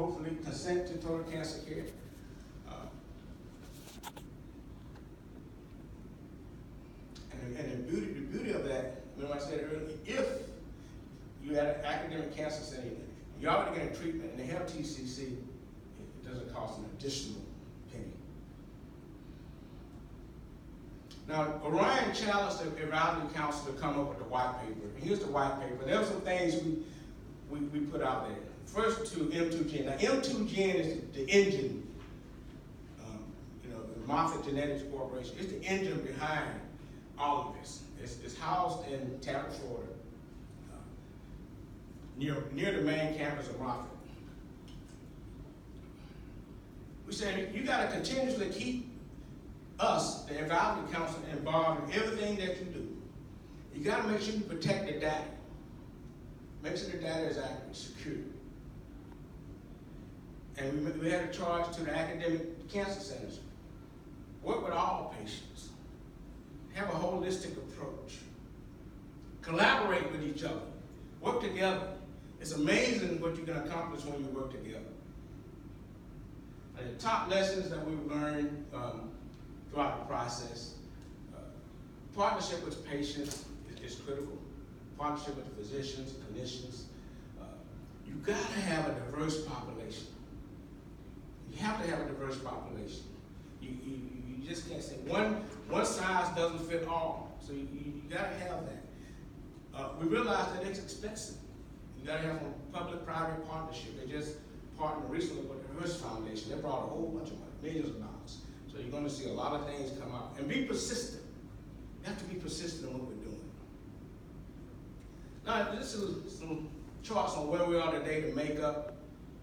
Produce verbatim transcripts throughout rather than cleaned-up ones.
hopefully consent to total cancer care. Uh, and and the, beauty, the beauty of that, remember I said earlier, if you had an academic cancer center, you're already getting treatment, and they have T C C, it doesn't cost an additional penny. Now, Orion challenged the Advisory Council to come up with the white paper. And here's the white paper. There were some things we, we, we put out there. First to M two gen. Now, M two gen is the, the engine, um, you know, the Moffitt Genetics Corporation. It's the engine behind all of this. It's, it's housed in Tampa, Florida, uh, near, near the main campus of Moffitt. We said, you got to continuously keep us, the Advisory Council, involved in everything that you do. You got to make sure you protect the data. Make sure the data is accurate, secure. And we, we had a charge to the academic cancer centers. Work with all patients. Have a holistic approach. Collaborate with each other. Work together. It's amazing what you can accomplish when you work together. And the top lessons that we've learned um, throughout the process, uh, partnership with patients is, is critical. Partnership with the physicians, clinicians. Uh, you gotta have a diverse population. You have to have a diverse population. You, you, you just can't say one, one size doesn't fit all. So you, you, you gotta have that. Uh, we realize that it's expensive. You gotta have a public-private partnership. They just partnered recently with the Hirsch Foundation. They brought a whole bunch of money, millions of dollars. So you're gonna see a lot of things come out. And be persistent. You have to be persistent in what we're doing. Now, this is some charts on where we are today to make up.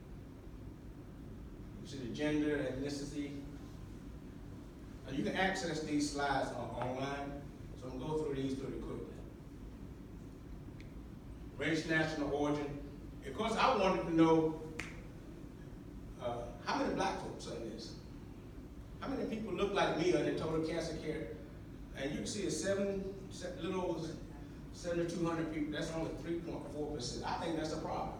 You see the gender, ethnicity. Now, you can access these slides on, online, so I'm gonna go through these pretty quickly. Race, national origin. Of course, I wanted to know uh, how many black folks are in this. How many people look like me under total cancer care? And you can see it's seven, seven little over seventy-two hundred people. That's only three point four percent. I think that's a problem.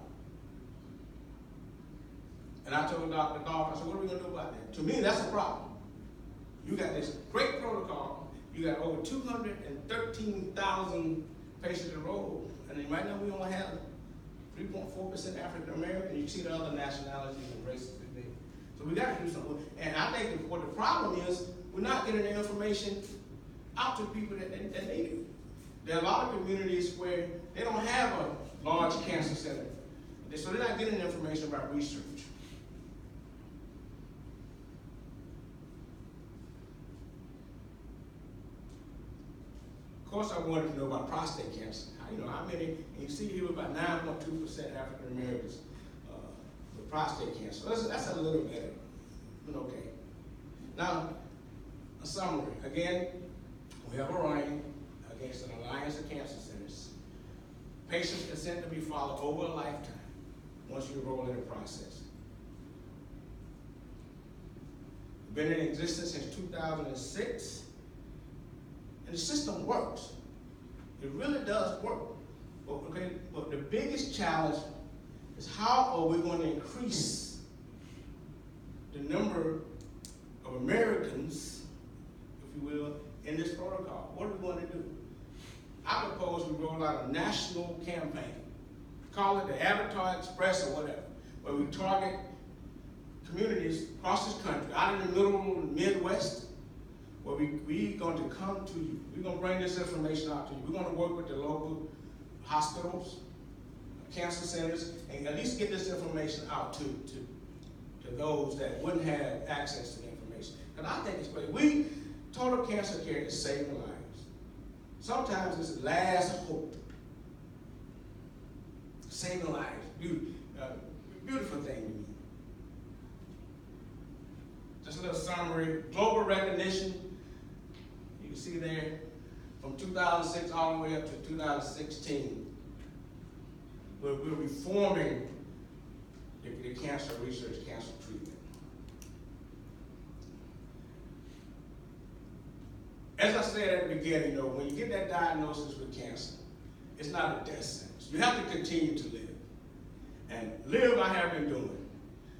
And I told Doctor Goff, I said, what are we gonna do about that? To me, that's a problem. You got this great protocol. You got over two hundred thirteen thousand patients enrolled. And right now we only have three point four percent African American. You see the other nationalities and races today. So we got to do something. And I think what the problem is, we're not getting the information out to people that, that, that need it. There are a lot of communities where they don't have a large cancer center. So they're not getting information about research. Of course, I wanted to know about prostate cancer. You know, how many, and you see here about nine point two percent African Americans uh, with prostate cancer. So that's, that's a little better, but okay. Now, a summary. Again, we have Orion against an alliance of cancer centers. Patients consent to be followed over a lifetime once you enroll in the process. Been in existence since two thousand six, and the system works. It really does work. But, okay, but the biggest challenge is how are we going to increase the number of Americans, if you will, in this protocol? What are we going to do? I propose we roll out a national campaign. Call it the Avatar Express or whatever, where we target communities across this country, out in the middle and Midwest, where we, we're going to come to you. We're going to bring this information out to you. We're going to work with the local hospitals, cancer centers, and at least get this information out to, to, to those that wouldn't have access to the information. Because I think it's great. We, total cancer care is saving lives. Sometimes it's the last hope. Saving lives. Beautiful, uh, beautiful thing to me. Just a little summary. Global recognition. You can see there from two thousand six all the way up to two thousand sixteen. We're, we're reforming the, the cancer research, cancer treatment. As I said at the beginning, you know, when you get that diagnosis with cancer, it's not a death sentence. You have to continue to live. And live I have been doing.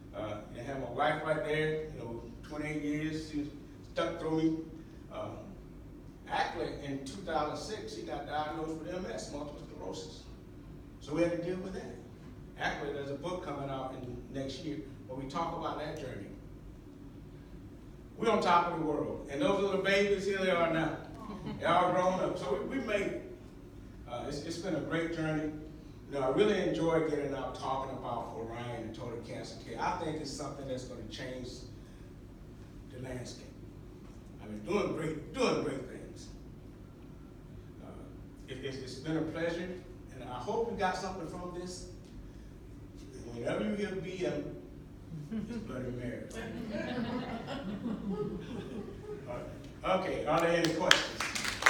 have my wife right there, you know, twenty-eight years, she was stuck through me. Um, actually, in two thousand six, she got diagnosed with M S, multiple sclerosis. So we had to deal with that. Actually, there's a book coming out in next year where we talk about that journey. We're on top of the world, and those little babies, here they are now. They're all grown up, so we, we made it. Uh, it's, it's been a great journey. You know, I really enjoy getting out talking about Orion and total cancer care. I think it's something that's going to change the landscape. I mean, doing great, doing great things. Uh, it, it's, it's been a pleasure, and I hope you got something from this. Whenever you hear B M, it's Bloody Mary. Okay, are there any questions?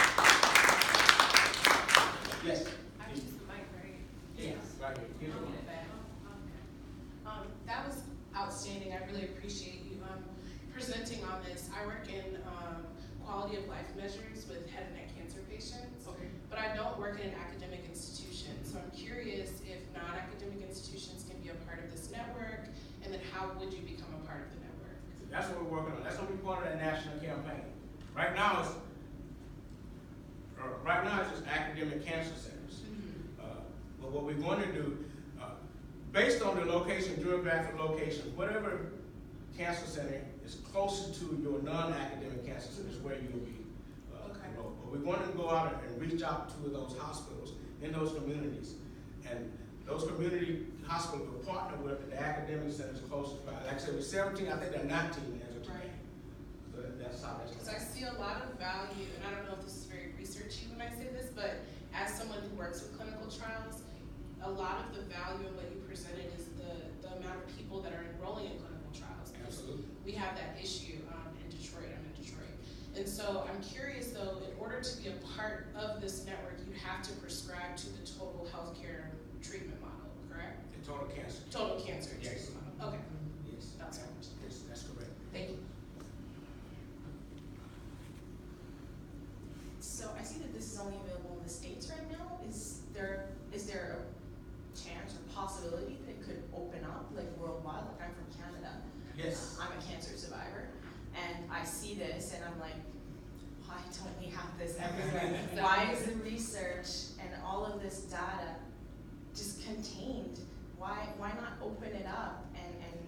Yes. I use the mic, right? Yes, right here. Give it I'll one. get it back. Okay. Um, that was outstanding. I really appreciate you um, presenting on this. I work in um, quality of life measures with head and neck cancer patients, Okay. but I don't work in an academic institution. So I'm curious if non-academic institutions can be a part of this network, and then how would you become a part of the network? That's what we're working on. That's going to be part of that national campaign. Right now, it's uh, right now it's just academic cancer centers. Mm-hmm. Uh, but what we're going to do, uh, based on the location, geographic location, whatever cancer center is closer to your non-academic cancer center is where you'll be. Uh, Okay. enrolled. But we're going to go out and reach out to those hospitals in those communities, and those community hospitals will partner with the academic centers closest by. Like I said, we're seventeen. I think they're nineteen as of today. Right. So that, that's how that's. Because I see a lot of value, and I don't know if this is very researchy when I say this, but as someone who works with clinical trials, a lot of the value of what you presented is the, the amount of people that are enrolling in clinical trials. Absolutely. We have that issue um, in Detroit. I'm in Detroit. And so I'm curious though, in order to be a part of this network, you have to prescribe to the total healthcare treatment model, correct? The total cancer. Total cancer Yes. treatment model. Okay, Yes. That's fine. Yes, that's correct. thank you. So I see that this is only available in the States right now. Is there is there a chance or possibility that it could open up like worldwide? Like I'm from Canada. Yes. Uh, I'm a cancer survivor, and I see this and I'm like, why don't we have this everywhere? Why is the research and all of this data just contained? Why why not open it up and, and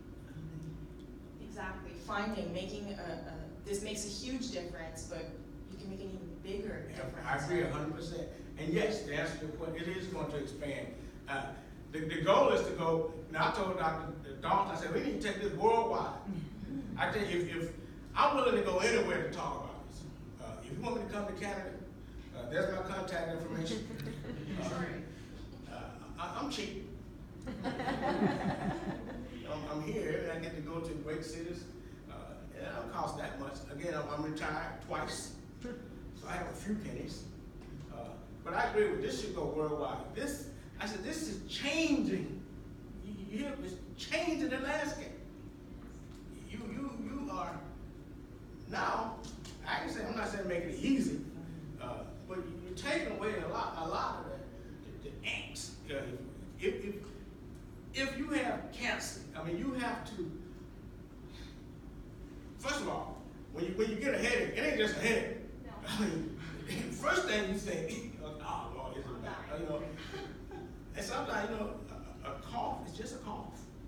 exactly finding, making a, a this makes a huge difference, but you can make an even bigger difference. I agree a hundred percent. And yes, to answer your point, it is going to expand. Uh, the, the goal is to go, now I told Doctor Dalton, I said, we need to take this worldwide. I tell you, if, if I'm willing to go anywhere to talk about this. Uh, if you want me to come to Canada, uh, there's my contact information. Uh, uh, I, I'm cheap. I'm, I'm here and I get to go to great cities. Uh, it don't cost that much. Again, I'm, I'm retired twice, so I have a few pennies. Uh, but I agree with this should go worldwide. This, I said, this is changing. You, you hear it's changing the landscape. You, you, you are now. I can say I'm not saying make it easy, uh, but you're taking away a lot, a lot of the, the, the angst. Uh, if, if if you have cancer, I mean, you have to. First of all, when you when you get a headache, it ain't just a headache. No. I mean, first thing you think, oh Lord, is it bad? You know, and sometimes you know, a, a cough is just a cough.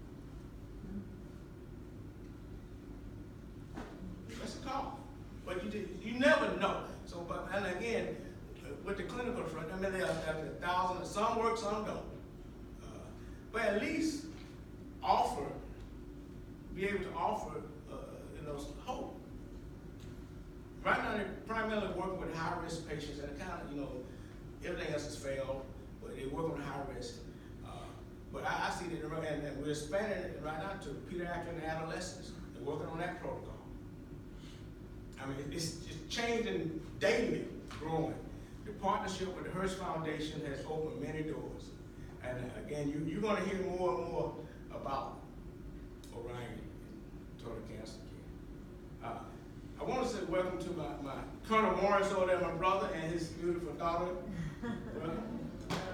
It's a cough, but you just, you never know. So, but and again, with the clinical front, I mean, there are a thousand. Some work, some don't. But at least offer, be able to offer, uh, you know, some hope. Right now, they're primarily working with high-risk patients, and kind of, you know, everything else has failed, but they're working with high risk. Uh, but I, I see that, and, and we're expanding it right now to pediatric and adolescents. They're working on that protocol. I mean, it's just changing daily, growing. The partnership with the Hirsch Foundation has opened many doors. And again, you, you're going to hear more and more about Orion and total cancer care. Uh, I want to say welcome to my, my Colonel Morris over there, my brother, and his beautiful daughter.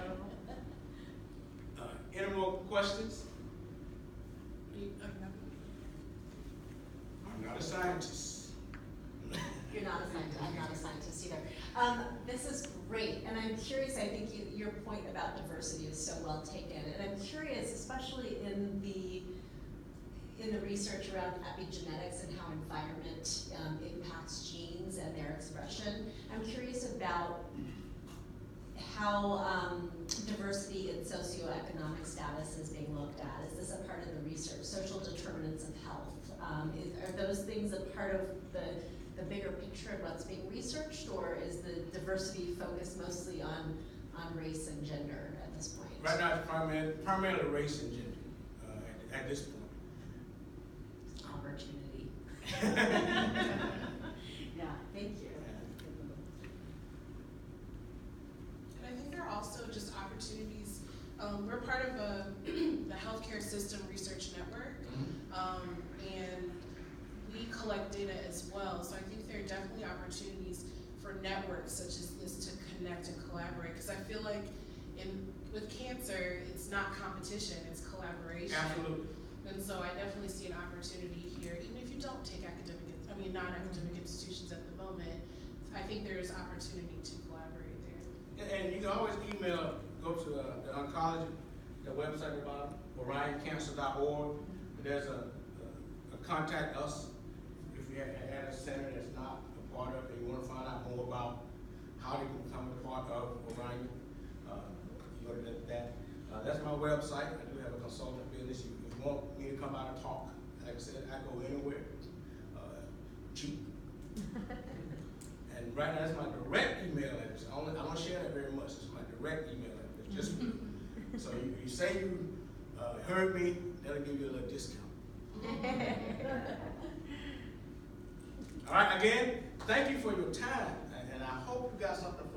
uh, any more questions? You- uh, not a scientist. You're not a scientist, I'm not a scientist either. Um, this is great, and I'm curious, I think you, your point about diversity is so well taken, and I'm curious, especially in the, in the research around epigenetics and how environment um, impacts genes and their expression, I'm curious about how um, diversity in socioeconomic status is being looked at. Is this a part of the research? Social determinants of health, um, is, are those things a part of the the bigger picture of what's being researched, or is the diversity focused mostly on, on race and gender at this point? Right now, it's primarily, primarily race and gender uh, at, at this point. Opportunity. Yeah, thank you. And I think there are also just opportunities. Um, we're part of a, the Healthcare System Research Network, um, and we collect data as well. So I think there are definitely opportunities for networks such as this to connect and collaborate. Because I feel like in with cancer, it's not competition, it's collaboration. Absolutely. And so I definitely see an opportunity here, even if you don't take academic, I mean, non-academic institutions at the moment, I think there's opportunity to collaborate there. And you can always email, go to uh, the oncology, the website at the bottom, orion cancer dot org. There's a, a, a contact us if you have at a center that's not a part of it, and you want to find out more about how they can become a part of Orion. Uh, you go to that. that. Uh, that's my website. I do have a consultant business. You, if you want me to come out and talk, like I said, I go anywhere. Uh, cheap. And right now, that's my direct email address. I, only, I don't share that very much. It's my direct email address. Just so you, you say you uh, heard me, that'll give you a little discount. All right, again, thank you for your time, and, and I hope you got something